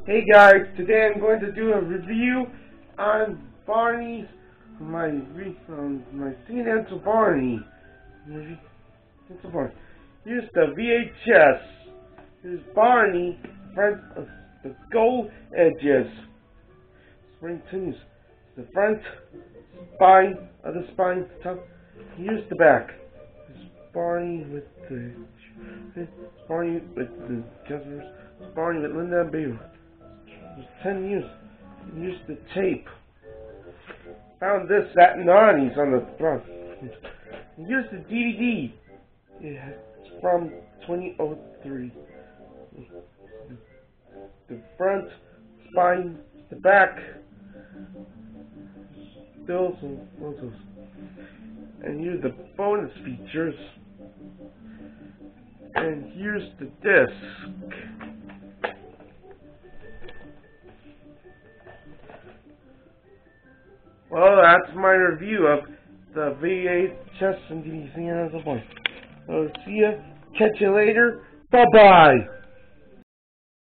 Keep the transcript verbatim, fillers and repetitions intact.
Hey guys, today I'm going to do a review on Barney's, my um, my Saint Ansel Barney. Ansel Barney. Here's the V H S. Here's Barney, front of the gold edges. Spring continues. The front spine of the spine top. Here's the back. Here's Barney with the Barney with the Jumpers. Barney with Linda and Baby. There's ten years. Here's the tape. Found this at Nani's on the front. Here's the D V D. It's from twenty oh three. The front, spine, the back. Still some photos. And here's the bonus features. And here's the disc. Well, that's my review of the V H S and D V D. So see ya. Catch you later. Bye bye.